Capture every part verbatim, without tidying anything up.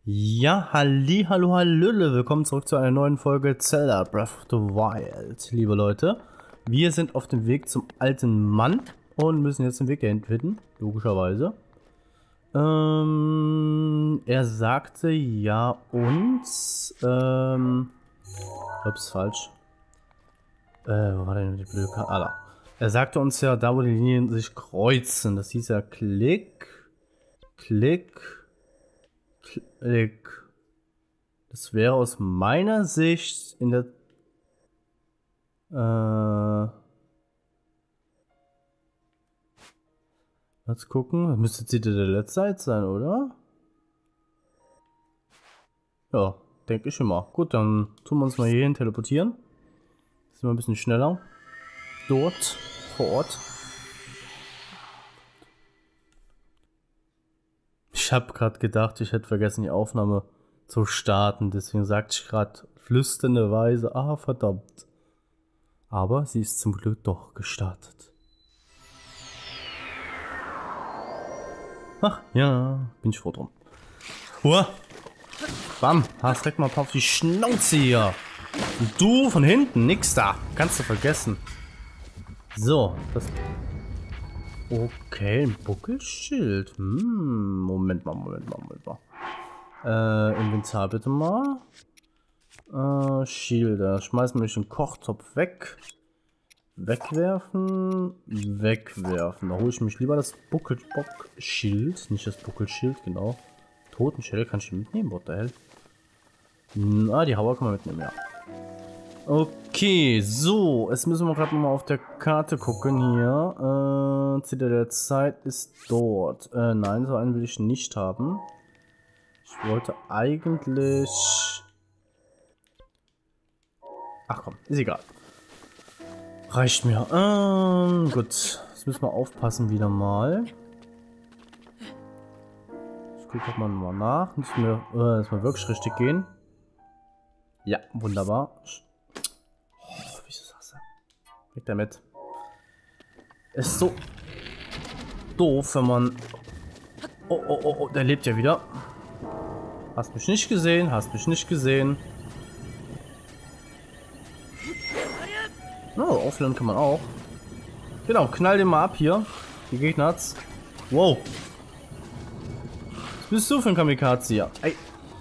Ja, halli, hallo, hallöle, willkommen zurück zu einer neuen Folge Zelda Breath of the Wild, liebe Leute. Wir sind auf dem Weg zum alten Mann und müssen jetzt den Weg dahin finden, logischerweise. Ähm, er sagte ja uns, ähm, ups, falsch. Äh, wo war denn die blöde Karte? Ah, da. Er sagte uns ja, da wo die Linien sich kreuzen, das hieß ja Klick, Klick, Klick. Das wäre aus meiner Sicht in der... Äh... Let's gucken. Das müsste jetzt der letzte Seite sein, oder? Ja, denke ich immer. Gut, dann tun wir uns mal hierhin teleportieren. Sind wir ein bisschen schneller. Dort, vor Ort. Ich habe gerade gedacht, ich hätte vergessen, die Aufnahme zu starten. Deswegen sagte ich gerade flüsternde Weise, ah verdammt. Aber sie ist zum Glück doch gestartet. Ach ja, bin ich froh drum. Uah. Bam, hast direkt mal ein paar auf die Schnauze hier. Und du von hinten, nix da. Kannst du vergessen. So, das... Okay, ein Buckelschild. Hm, Moment mal, Moment mal, Moment mal. Äh, Inventar bitte mal. Äh, Schilder. Schmeißen wir den Kochtopf weg. Wegwerfen. Wegwerfen. Da hole ich mich lieber das Buckelbock-Schild. Nicht das Buckelschild, genau. Totenschädel kann ich mitnehmen, what the hell? Na, die Hauer kann man mitnehmen, ja. Okay, so. Jetzt müssen wir gerade nochmal auf der Karte gucken hier. Äh, Zitadelle der Zeit ist dort. Äh, nein, so einen will ich nicht haben. Ich wollte eigentlich... Ach komm, ist egal. Reicht mir. Ähm, gut. Jetzt müssen wir aufpassen wieder mal. Ich gucke mal nochmal nach. Müssen wir äh, jetzt mal wirklich richtig gehen. Ja, wunderbar. Oh, wieso sagst du? Weg damit. Ist so doof, wenn man... Oh, oh, oh, oh, der lebt ja wieder. Hast mich nicht gesehen, hast mich nicht gesehen. Oh, aufladen kann man auch. Genau, knall den mal ab hier. Die Gegner hat's. Wow. Was bist du für ein Kamikaze hier? Ey.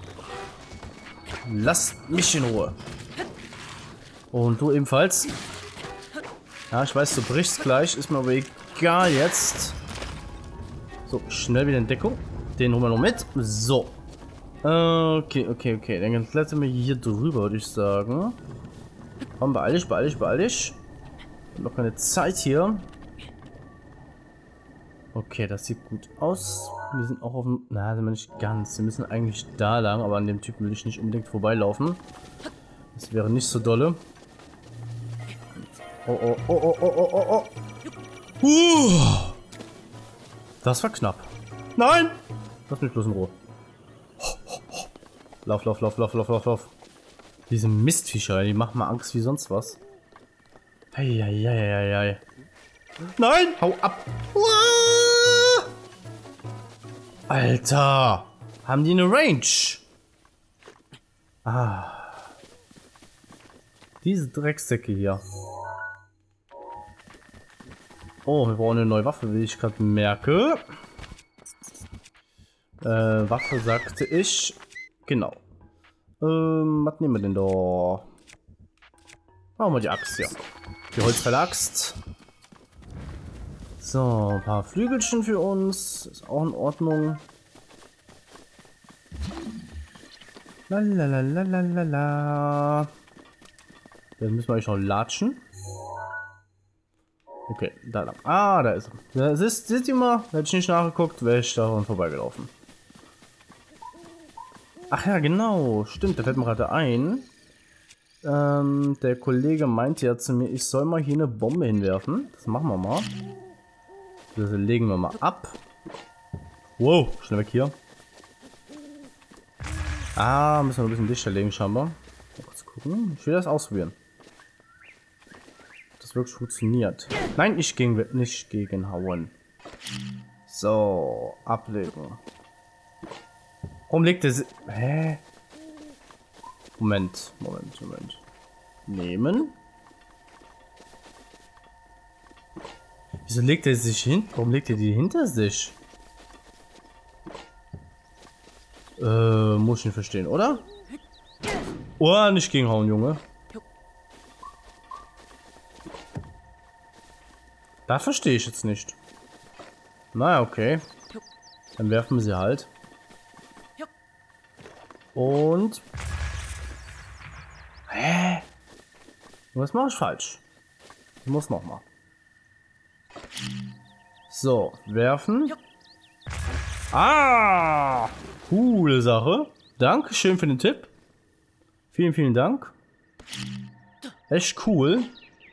Lass mich in Ruhe. Und du ebenfalls. Ja, ich weiß, du brichst gleich. Ist mir aber egal jetzt. So, schnell wieder in Deckung. Den holen wir noch mit. So. Okay, okay, okay. Dann klettern wir hier drüber, würde ich sagen. Komm, beeil dich, beeil dich, beeil dich. Noch keine Zeit hier. Okay, das sieht gut aus. Wir sind auch auf dem... Na, sind wir nicht ganz. Wir müssen eigentlich da lang, aber an dem Typen will ich nicht unbedingt vorbeilaufen. Das wäre nicht so dolle. Oh, oh, oh, oh, oh, oh, oh, oh. Uh, das war knapp. Nein! Lass mich bloß in Ruhe. Lauf, lauf, lauf, lauf, lauf, lauf, lauf. Diese Mistviecher, die machen mal Angst wie sonst was. Eieieiei. Nein! Hau ab! Uah! Alter! Haben die eine Range? Ah. Diese Drecksäcke hier. Oh, wir brauchen eine neue Waffe, wie ich gerade merke. Äh, Waffe sagte ich. Genau. Ähm, was nehmen wir denn da? Machen wir die Axt, ja. Die Holzverlagst. So, ein paar Flügelchen für uns. Ist auch in Ordnung. Lalalala. Dann müssen wir eigentlich noch latschen. Okay, da lang. Ah, da ist er. Da ist, seht ihr mal, hätte ich nicht nachgeguckt, wäre ich daran vorbeigelaufen. Ach ja, genau. Stimmt, da fällt mir gerade ein. Ähm, der Kollege meinte ja zu mir, ich soll mal hier eine Bombe hinwerfen. Das machen wir mal. Das legen wir mal ab. Wow, schnell weg hier. Ah, müssen wir ein bisschen dichter legen, scheinbar. Mal kurz gucken. Ich will das ausprobieren. Ob das wirklich funktioniert. Nein, nicht gegen, nicht gegen hauen. So, ablegen. Warum legt er sie... Hä? Moment, Moment, Moment. Nehmen. Wieso legt er sich hin? Warum legt er die hinter sich? Äh, muss ich nicht verstehen, oder? Oh, nicht gegenhauen, Junge. Da verstehe ich jetzt nicht. Naja, okay. Dann werfen wir sie halt. Und... Hä? Was mache ich falsch? Ich muss nochmal. So, werfen. Ah! Coole Sache. Dankeschön für den Tipp. Vielen, vielen Dank. Echt cool.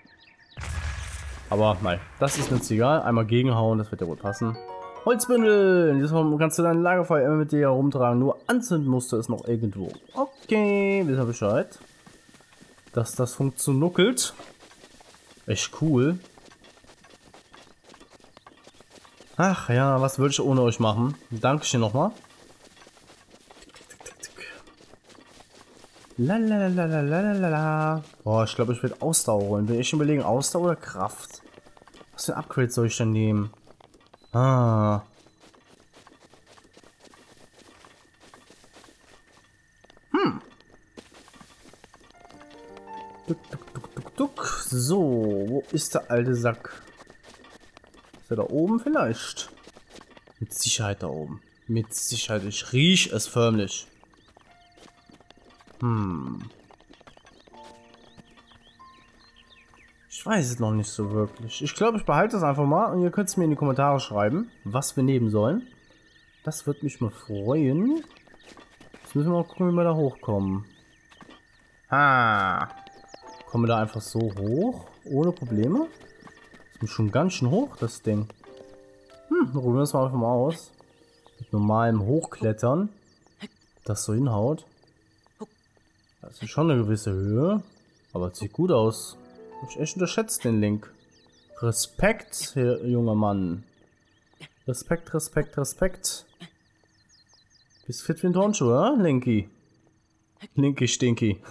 Aber nein, das ist mir jetzt egal. Einmal gegenhauen, das wird ja wohl passen. Holzbündel! Dieses Mal kannst du dein Lagerfeuer immer mit dir herumtragen. Nur anzünden musst du es noch irgendwo. Okay, wisst ihr Bescheid. Dass das funktioniert. Echt cool. Ach ja, was würde ich ohne euch machen? Dankeschön nochmal. Lalalala. Boah, ich glaube, ich werde Ausdauer holen. Will ich schon überlegen, Ausdauer oder Kraft? Was für ein Upgrade soll ich denn nehmen? Ah. Hm. Duck, duck, duck, duck, duck. So, wo ist der alte Sack? Ist er da oben vielleicht? Mit Sicherheit da oben. Mit Sicherheit. Ich rieche es förmlich. Hm. Ich weiß es noch nicht so wirklich. Ich glaube, ich behalte das einfach mal und ihr könnt es mir in die Kommentare schreiben, was wir nehmen sollen. Das wird mich mal freuen. Jetzt müssen wir mal gucken, wie wir da hochkommen. Ha. Kommen wir da einfach so hoch? Ohne Probleme? Das ist schon ganz schön hoch, das Ding. Hm, dann probieren wir es mal einfach mal aus. Mit normalem Hochklettern. Das so hinhaut. Das ist schon eine gewisse Höhe. Aber es sieht gut aus. Ich echt unterschätzt den Link. Respekt, Herr junger Mann. Respekt, Respekt, Respekt. Bist fit wie ein Turnschuh, oder, Linky? Linky Stinky.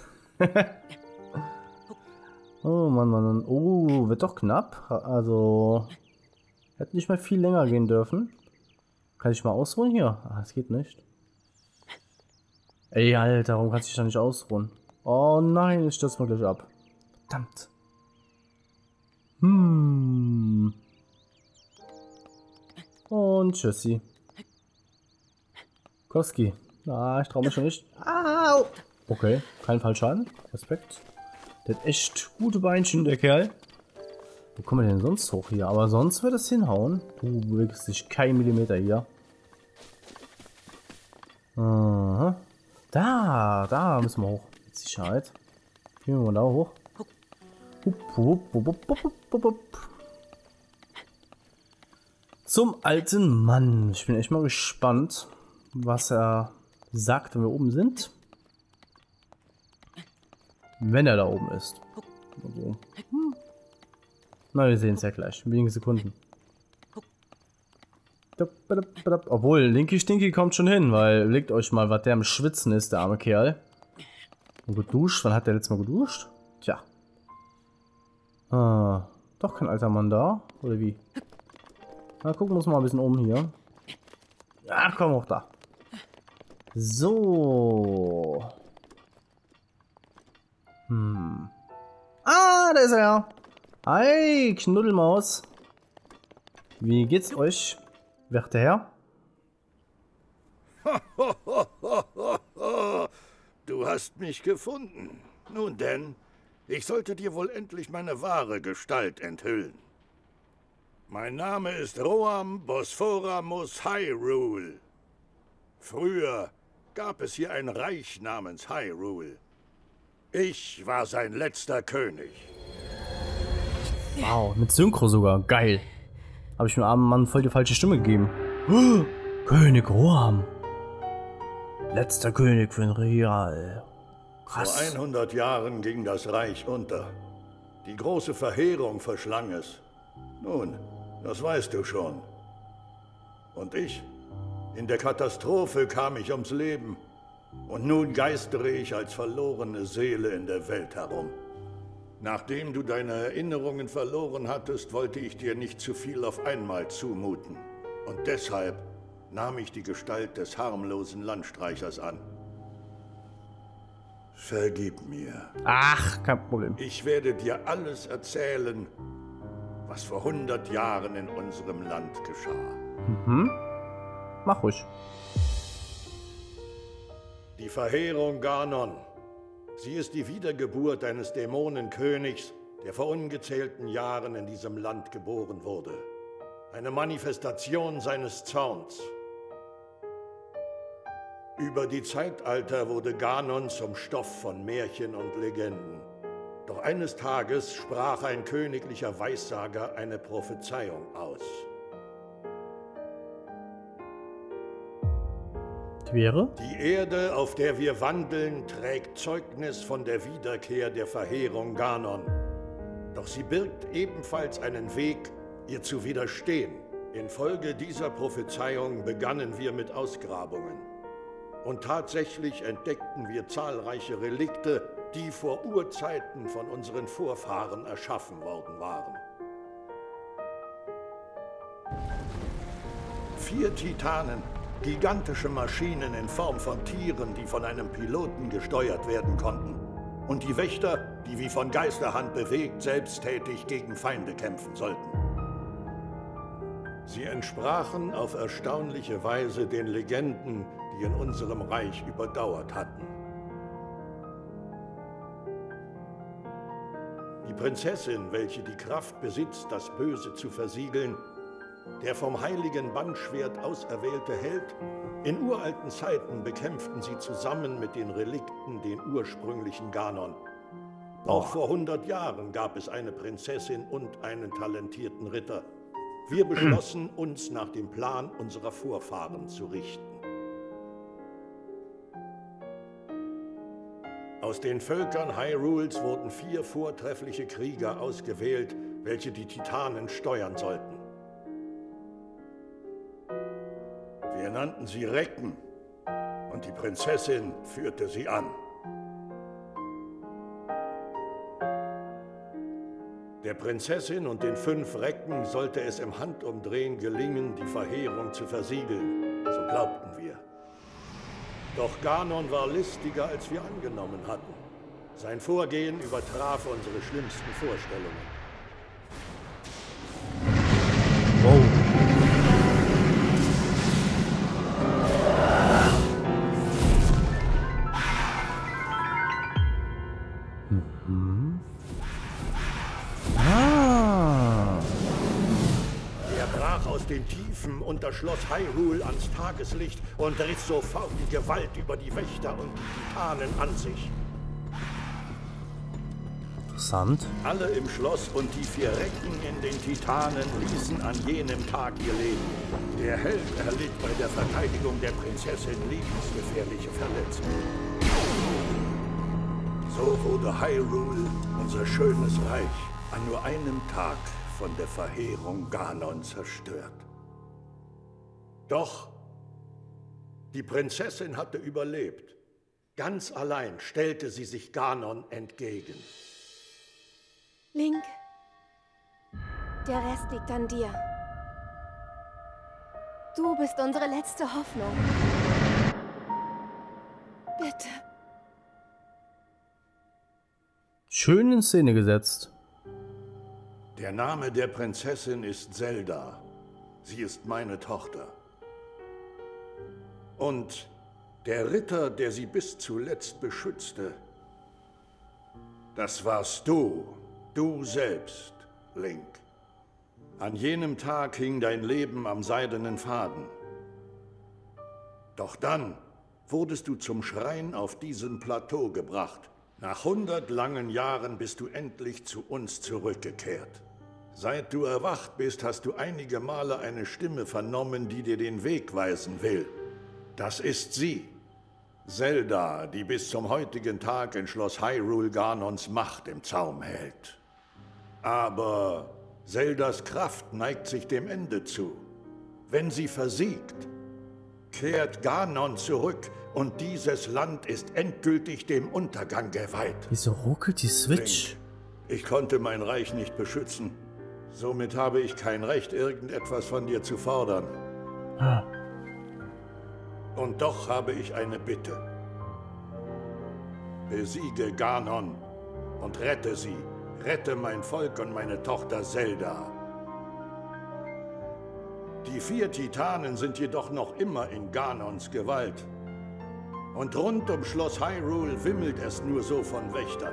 Oh Mann, Mann, Mann. Oh, wird doch knapp. Also, hätte nicht mal viel länger gehen dürfen. Kann ich mal ausruhen hier? Ah, das geht nicht. Ey, Alter, warum kannst du dich da nicht ausruhen? Oh nein, ich stürze mal gleich ab. Verdammt. Hm. Und tschüssi. Koski. Ah, ich traue mich schon nicht. Au! Okay, kein Fallschaden. Respekt. Der hat echt gute Beinchen, der Kerl. Wo kommen wir denn sonst hoch hier? Aber sonst wird es hinhauen. Du bewegst dich kein Millimeter hier. Aha. Da, da müssen wir hoch. Mit Sicherheit. Gehen wir mal da hoch. Hup, hup, hup, hup, hup, hup, hup. Zum alten Mann. Ich bin echt mal gespannt, was er sagt, wenn wir oben sind. Wenn er da oben ist. Also. Hm. Na, wir sehen es ja gleich. In wenigen Sekunden. Obwohl, Linky Stinky kommt schon hin, weil legt euch mal, was der am Schwitzen ist, der arme Kerl. Und geduscht. Wann hat der letztes Mal geduscht? Tja. Ah, doch kein alter Mann da. Oder wie? Na, gucken wir uns mal ein bisschen um hier. Ach, komm auch da. So. Hm. Ah, da ist er. Hi, Knuddelmaus. Wie geht's euch? Werte Herr? Du hast mich gefunden. Nun denn, ich sollte dir wohl endlich meine wahre Gestalt enthüllen. Mein Name ist Roam Bosphoramus Hyrule. Früher gab es hier ein Reich namens Hyrule. Ich war sein letzter König. Wow, mit Synchro sogar. Geil. Habe ich dem armen Mann voll die falsche Stimme gegeben. Oh, König Roam. Letzter König von Real. Krass. Vor hundert Jahren ging das Reich unter. Die große Verheerung verschlang es. Nun, das weißt du schon. Und ich? In der Katastrophe kam ich ums Leben. Und nun geistere ich als verlorene Seele in der Welt herum. Nachdem du deine Erinnerungen verloren hattest, wollte ich dir nicht zu viel auf einmal zumuten. Und deshalb nahm ich die Gestalt des harmlosen Landstreichers an. Vergib mir. Ach, kein Problem. Ich werde dir alles erzählen, was vor hundert Jahren in unserem Land geschah. Mhm. Mach ruhig. Die Verheerung Ganon. Sie ist die Wiedergeburt eines Dämonenkönigs, der vor ungezählten Jahren in diesem Land geboren wurde. Eine Manifestation seines Zorns. Über die Zeitalter wurde Ganon zum Stoff von Märchen und Legenden. Doch eines Tages sprach ein königlicher Weissager eine Prophezeiung aus. Wäre? Die Erde, auf der wir wandeln, trägt Zeugnis von der Wiederkehr der Verheerung Ganon. Doch sie birgt ebenfalls einen Weg, ihr zu widerstehen. Infolge dieser Prophezeiung begannen wir mit Ausgrabungen. Und tatsächlich entdeckten wir zahlreiche Relikte, die vor Urzeiten von unseren Vorfahren erschaffen worden waren. Vier Titanen, gigantische Maschinen in Form von Tieren, die von einem Piloten gesteuert werden konnten. Und die Wächter, die wie von Geisterhand bewegt, selbsttätig gegen Feinde kämpfen sollten. Sie entsprachen auf erstaunliche Weise den Legenden, die in unserem Reich überdauert hatten. Die Prinzessin, welche die Kraft besitzt, das Böse zu versiegeln, der vom heiligen Bandschwert auserwählte Held, in uralten Zeiten bekämpften sie zusammen mit den Relikten den ursprünglichen Ganon. Auch vor hundert Jahren gab es eine Prinzessin und einen talentierten Ritter. Wir beschlossen, uns nach dem Plan unserer Vorfahren zu richten. Aus den Völkern Hyrules wurden vier vortreffliche Krieger ausgewählt, welche die Titanen steuern sollten. Wir nannten sie Recken, und die Prinzessin führte sie an. Der Prinzessin und den fünf Recken sollte es im Handumdrehen gelingen, die Verheerung zu versiegeln, so glaubten wir. Doch Ganon war listiger, als wir angenommen hatten. Sein Vorgehen übertraf unsere schlimmsten Vorstellungen. Wow. Mhm. Ah. Er brach aus den Tiefen und das Schloss Hyrule ans Tageslicht und riss sofort die Gewalt über die Wächter und die Titanen an sich. Interessant. Alle im Schloss und die vier Recken in den Titanen ließen an jenem Tag ihr Leben. Der Held erlitt bei der Verteidigung der Prinzessin lebensgefährliche Verletzungen. So wurde Hyrule, unser schönes Reich, an nur einem Tag von der Verheerung Ganon zerstört. Doch die Prinzessin hatte überlebt. Ganz allein stellte sie sich Ganon entgegen. Link, der Rest liegt an dir. Du bist unsere letzte Hoffnung. Bitte. Schön in Szene gesetzt. Der Name der Prinzessin ist Zelda. Sie ist meine Tochter. Und der Ritter, der sie bis zuletzt beschützte, das warst du, du selbst, Link. An jenem Tag hing dein Leben am seidenen Faden. Doch dann wurdest du zum Schrein auf diesem Plateau gebracht. Nach hundert langen Jahren bist du endlich zu uns zurückgekehrt. Seit du erwacht bist, hast du einige Male eine Stimme vernommen, die dir den Weg weisen will. Das ist sie, Zelda, die bis zum heutigen Tag in Schloss Hyrule Ganons Macht im Zaum hält. Aber Zeldas Kraft neigt sich dem Ende zu. Wenn sie versiegt, Kehrt Ganon zurück und dieses Land ist endgültig dem Untergang geweiht. Wieso ruckelt die Switch? Ich konnte mein Reich nicht beschützen. Somit habe ich kein Recht, irgendetwas von dir zu fordern. Ah. Und doch habe ich eine Bitte. Besiege Ganon und rette sie. Rette mein Volk und meine Tochter Zelda. Die vier Titanen sind jedoch noch immer in Ganons Gewalt. Und rund um Schloss Hyrule wimmelt es nur so von Wächtern.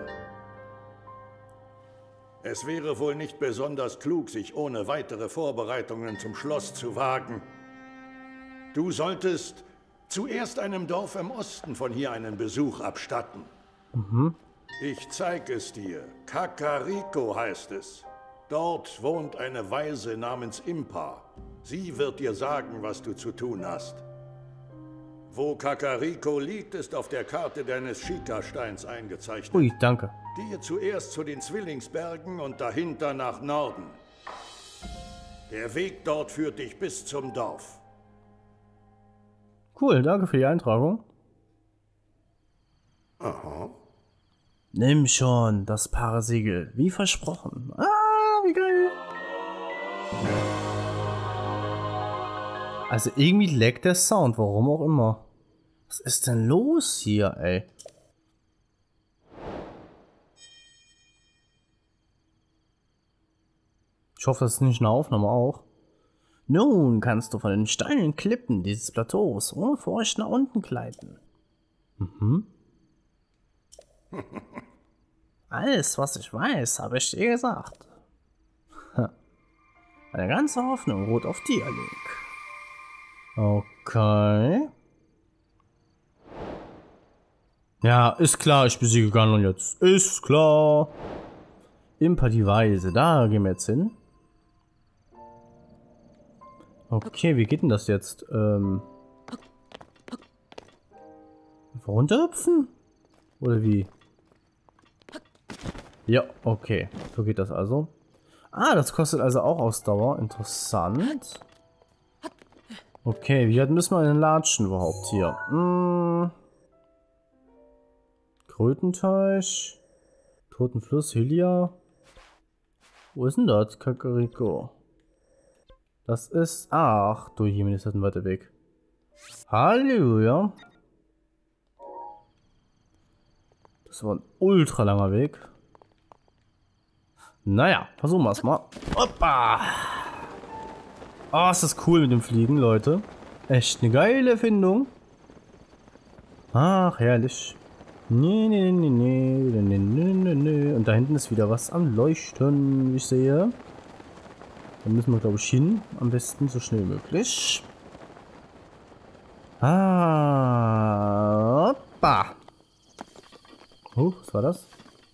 Es wäre wohl nicht besonders klug, sich ohne weitere Vorbereitungen zum Schloss zu wagen. Du solltest zuerst einem Dorf im Osten von hier einen Besuch abstatten. Mhm. Ich zeige es dir. Kakariko heißt es. Dort wohnt eine Weise namens Impa. Sie wird dir sagen, was du zu tun hast. Wo Kakariko liegt, ist auf der Karte deines Sheikah-Steins eingezeichnet. Ui, danke. Gehe zuerst zu den Zwillingsbergen und dahinter nach Norden. Der Weg dort führt dich bis zum Dorf. Cool, danke für die Eintragung. Aha. Nimm schon das Parasiegel, wie versprochen. Ah, wie geil. Also irgendwie laggt der Sound, warum auch immer. Was ist denn los hier, ey? Ich hoffe, das ist nicht eine Aufnahme auch. Nun kannst du von den steilen Klippen dieses Plateaus ohne Furcht nach unten gleiten. Mhm. Alles, was ich weiß, habe ich dir gesagt. Meine ganze Hoffnung ruht auf dir, Link. Okay. Ja, ist klar, ich besiege Ganon jetzt. Ist klar. Impa die Weise, da gehen wir jetzt hin. Okay, wie geht denn das jetzt? Ähm. Einfach runterhüpfen? Oder wie? Ja, okay. So geht das also. Ah, das kostet also auch Ausdauer. Interessant. Okay, wie weit müssen wir denn latschen überhaupt hier? Hm. Krötenteich. Totenfluss, Hylia. Wo ist denn das? Kakariko. Das ist... Ach, du Himmel, ist das ein weiter Weg. Halleluja. Das war ein ultra langer Weg. Naja, versuchen wir es mal. Hoppa! Oh, ist das cool mit dem Fliegen, Leute. Echt eine geile Erfindung. Ach, herrlich. Nee, nee, nee, nee, nee, nee, nee, nee. Und da hinten ist wieder was am Leuchten, wie ich sehe. Da müssen wir, glaube ich, hin. Am besten so schnell wie möglich. Ah, hoppa. Oh, was war das?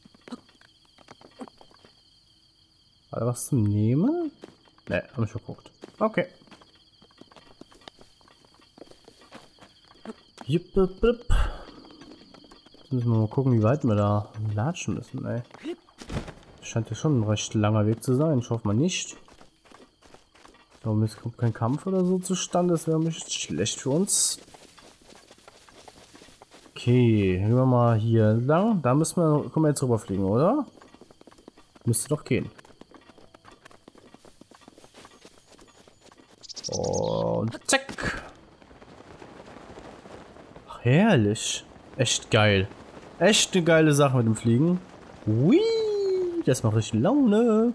War da was zum Nehmen? Ne, hab ich verguckt. Okay. Jupp, jupp, jupp. Jetzt müssen wir mal gucken, wie weit wir da latschen müssen, ey. Scheint ja schon ein recht langer Weg zu sein. Ich hoffe mal nicht. Aber jetzt kommt kein Kampf oder so zustande. Das wäre nicht schlecht für uns. Okay, gehen wir mal hier lang. Da müssen wir, können wir jetzt rüberfliegen, oder? Müsste doch gehen. Und zack. Ach, herrlich. Echt geil. Echt eine geile Sache mit dem Fliegen. Hui, das macht richtig Laune.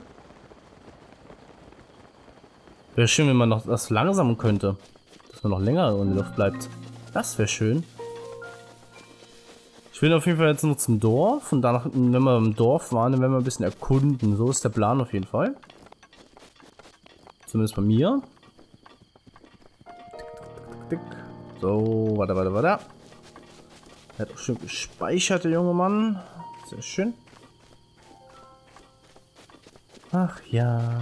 Wäre schön, wenn man noch das langsamen könnte. Dass man noch länger in der Luft bleibt. Das wäre schön. Ich will auf jeden Fall jetzt noch zum Dorf. Und danach, wenn wir im Dorf waren, dann werden wir ein bisschen erkunden. So ist der Plan auf jeden Fall. Zumindest bei mir. So, warte, warte, warte. Er hat auch schön gespeichert, der junge Mann. Sehr schön. Ach ja.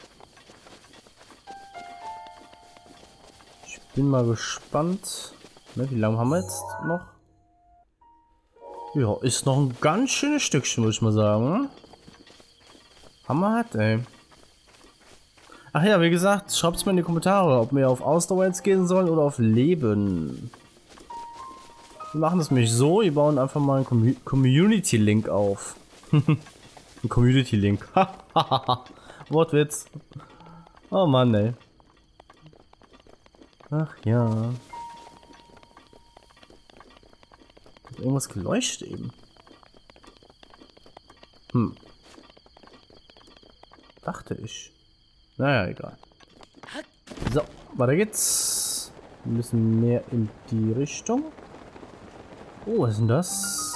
Ich bin mal gespannt. Ne, wie lange haben wir jetzt noch? Ja, ist noch ein ganz schönes Stückchen, muss ich mal sagen. Hammer hat, ey. Ach ja, wie gesagt, schreibt es mir in die Kommentare, ob wir auf Ausdauer jetzt gehen sollen oder auf Leben. Wir machen das nämlich so, wir bauen einfach mal einen Com Community-Link auf. Ein Community-Link. Wortwitz. Oh Mann, ey. Ach ja. Hat irgendwas geleuchtet eben. Hm. Dachte ich. Naja, egal. So, weiter geht's. Wir müssen mehr in die Richtung. Oh, was ist denn das?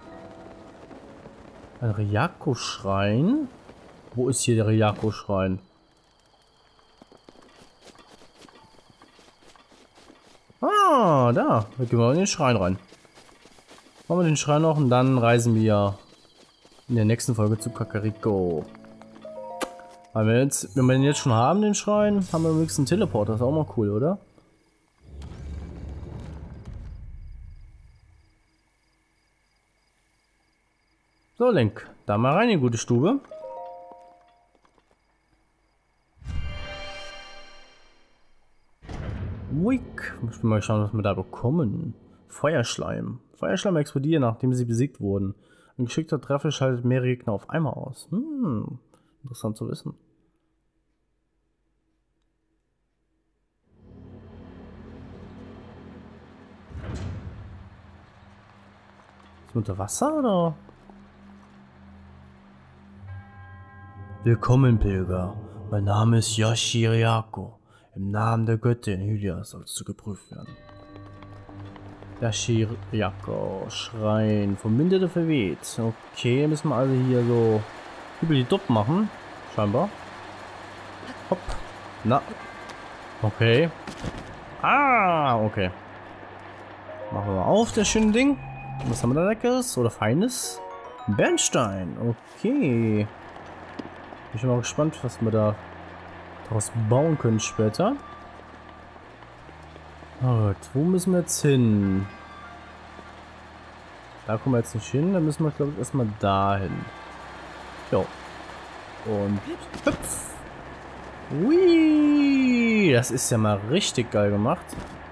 Ein Ryako-Schrein? Wo ist hier der Ryako-Schrein? Ah, da. Da gehen wir in den Schrein rein. Machen wir den Schrein noch und dann reisen wir in der nächsten Folge zu Kakariko. Weil wir jetzt, wenn wir den jetzt schon haben, den Schrein, haben wir wenigstens einen Teleporter. Das ist auch mal cool, oder? So, Link. Da mal rein in die gute Stube. Wick. Ich will mal schauen, was wir da bekommen. Feuerschleim. Feuerschleim explodieren, nachdem sie besiegt wurden. Ein geschickter Treffer schaltet mehrere Gegner auf einmal aus. Hm. Interessant zu wissen. Ist unter Wasser oder? Willkommen, Pilger. Mein Name ist Yoshi Ryako. Im Namen der Göttin Hylia sollst du geprüft werden. Yoshi Ryako, Schrein vom Winde der verweht. Okay, müssen wir also hier so über die Dupp machen. Scheinbar. Hopp. Na. Okay. Ah, okay. Machen wir mal auf, das schöne Ding. Was haben wir da Leckeres oder Feines? Bernstein. Okay. Bin schon mal gespannt, was wir da daraus bauen können später. Gut, wo müssen wir jetzt hin? Da kommen wir jetzt nicht hin. Da müssen wir, glaube ich, erstmal dahin. Jo. Und hüpf. Hui. Das ist ja mal richtig geil gemacht.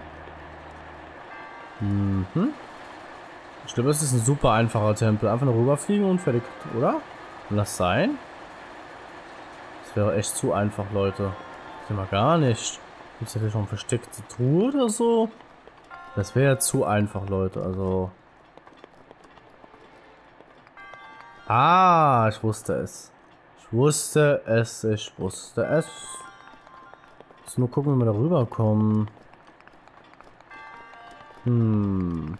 Mhm. Ich glaube, das ist ein super einfacher Tempel. Einfach nur rüberfliegen und fertig, oder? Kann das sein? Das wäre echt zu einfach, Leute. Das ist mal gar nicht. Gibt es ja vielleicht noch eine versteckte Truhe oder so? Das wäre ja zu einfach, Leute. Also. Ah, ich wusste es. Ich wusste es, ich wusste es. Jetzt nur gucken, wie wir da rüberkommen. Hm.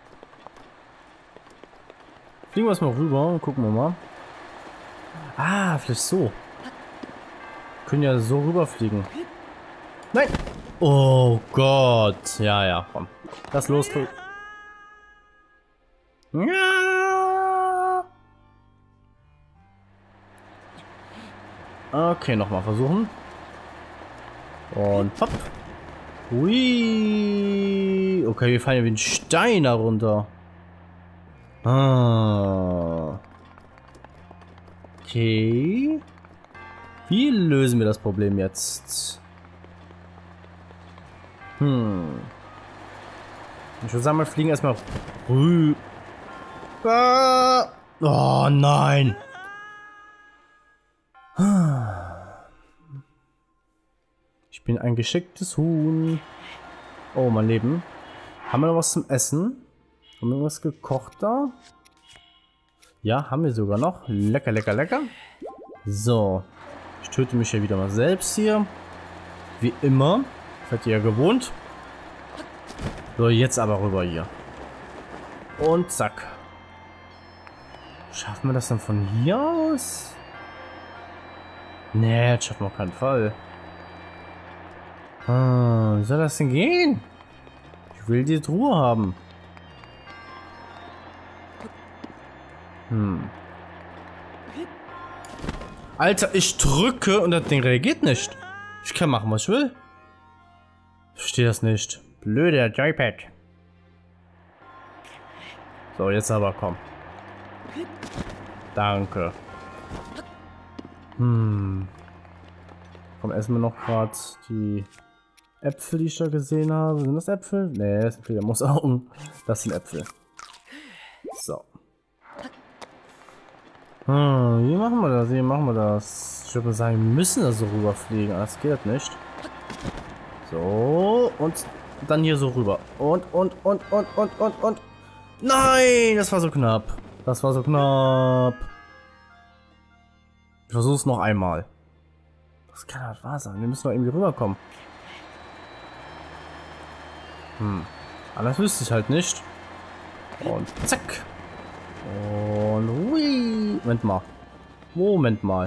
Fliegen wir erstmal rüber und gucken wir mal. Ah, vielleicht so. Wir können ja so rüberfliegen. Nein! Oh Gott. Ja, ja, komm. Lass los. Ja. Okay, nochmal versuchen. Und hopp. Hui. Okay, wir fallen ja wie ein Stein darunter. Ah. Okay. Wie lösen wir das Problem jetzt? Hm. Ich würde sagen, wir fliegen erstmal rüber. Ah. Oh nein. Ich bin ein geschicktes Huhn. Oh, mein Leben. Haben wir noch was zum Essen? Haben wir was gekocht da? Ja, haben wir sogar noch. Lecker, lecker, lecker. So. Ich töte mich ja wieder mal selbst hier. Wie immer. Das seid ihr ja gewohnt. So, jetzt aber rüber hier. Und zack. Schaffen wir das dann von hier aus? Nee, das schaffen wir auf keinen Fall. Ah, wie soll das denn gehen? Ich will die Truhe haben. Hm. Alter, ich drücke und das Ding reagiert nicht. Ich kann machen, was ich will. Ich verstehe das nicht. Blöder Joypad. So, jetzt aber komm. Danke. Hm. Komm, essen wir noch gerade die Äpfel, die ich da gesehen habe. Sind das Äpfel? Nee, das sind Fledermausaugen. Das sind Äpfel. So. Hm, wie machen wir das? Wie machen wir das? Ich würde sagen, wir müssen da so rüberfliegen. Das geht nicht. So. Und dann hier so rüber. Und, und, und, und, und, und, und. Nein, das war so knapp. Das war so knapp. Ich versuch's noch einmal. Das kann halt wahr sein. Wir müssen doch irgendwie rüberkommen. Hm. Anders wüsste ich halt nicht. Und zack. Und hui. Moment mal. Moment mal.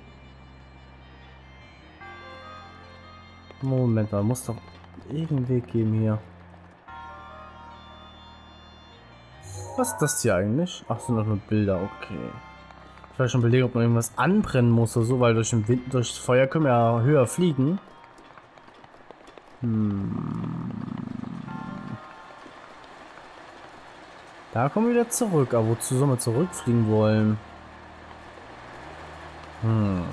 Moment mal. Muss doch irgendeinen Weg geben hier. Was ist das hier eigentlich? Ach, sind doch nur Bilder. Okay. Ich war schon überlegen, ob man irgendwas anbrennen muss oder so, weil durch den Wind, durch das Feuer können wir ja höher fliegen. Hm. Da kommen wir wieder zurück. Aber wozu sollen wir zurückfliegen wollen? Hm.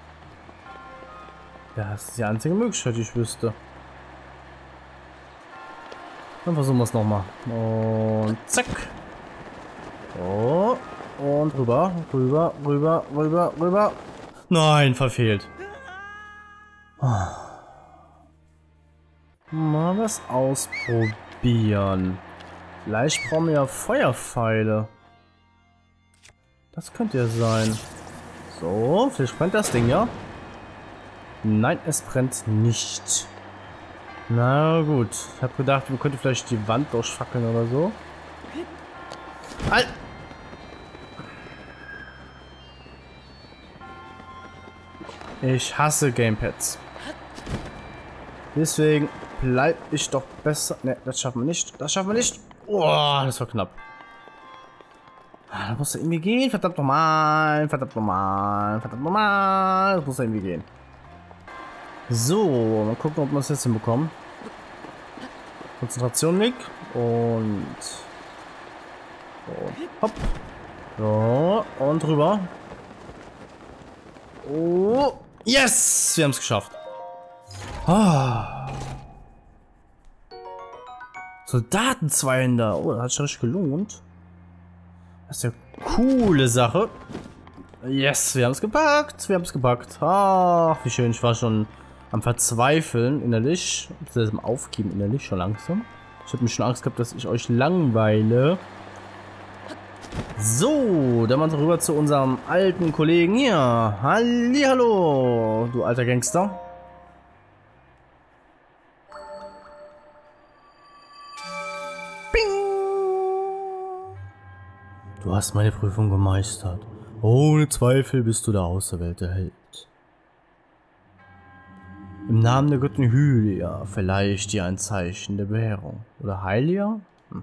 Ja, das ist die einzige Möglichkeit, die ich wüsste. Dann versuchen wir es nochmal. Und zack. So. Und rüber, rüber, rüber, rüber, rüber. Nein, verfehlt. Mal was ausprobieren. Vielleicht brauchen wir ja Feuerpfeile. Das könnte ja sein. So, vielleicht brennt das Ding, ja? Nein, es brennt nicht. Na gut. Ich habe gedacht, wir könnten vielleicht die Wand durchfackeln oder so. Halt! Ich hasse Gamepads. Deswegen bleib ich doch besser. Ne, das schaffen wir nicht. Das schaffen wir nicht. Oh, das war knapp. Da muss er irgendwie gehen. Verdammt nochmal. Verdammt nochmal. Verdammt nochmal. Das muss irgendwie gehen. So, mal gucken, ob wir es jetzt hinbekommen. Konzentration weg. Und. Und hopp. So, und rüber. Oh. Yes! Wir haben es geschafft. Ah. Soldatenzweihänder. Oh, das hat sich richtig gelohnt. Das ist ja eine coole Sache. Yes, wir haben es gepackt. Wir haben es gepackt. Ach, wie schön. Ich war schon am Verzweifeln innerlich. Das am Aufgeben innerlich schon langsam. Ich habe mir schon Angst gehabt, dass ich euch langweile. So, dann mal rüber zu unserem alten Kollegen hier. Hallihallo, du alter Gangster. Bing. Du hast meine Prüfung gemeistert. Ohne Zweifel bist du der auserwählte Held. Im Namen der Göttin Hylia verleihe ich dir ein Zeichen der Bewährung. Oder Hylia? Hm.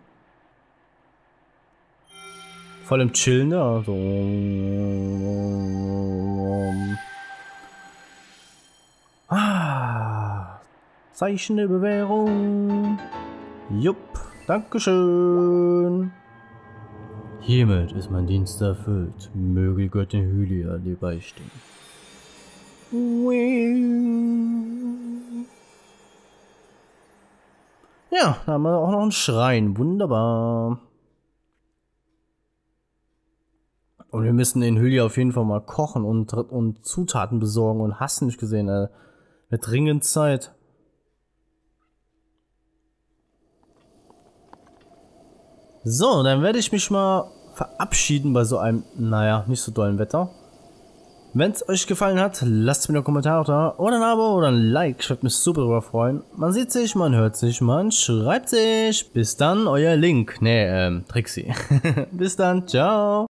Voll im Chillen, ne? Also. Ah. Zeichen der Bewährung. Jupp. Dankeschön. Hiermit ist mein Dienst erfüllt. Möge die Göttin Hylia dir beistehen. Ja, da haben wir auch noch einen Schrein. Wunderbar. Und wir müssen den Hylia auf jeden Fall mal kochen und, und Zutaten besorgen und hast nicht gesehen, äh, mit dringend Zeit. So, dann werde ich mich mal verabschieden bei so einem, naja, nicht so dollen Wetter. Wenn es euch gefallen hat, lasst mir einen Kommentar da oder ein Abo oder ein Like. Ich würde mich super darüber freuen. Man sieht sich, man hört sich, man schreibt sich. Bis dann, euer Link. Nee, ähm, Trixie. Bis dann, ciao.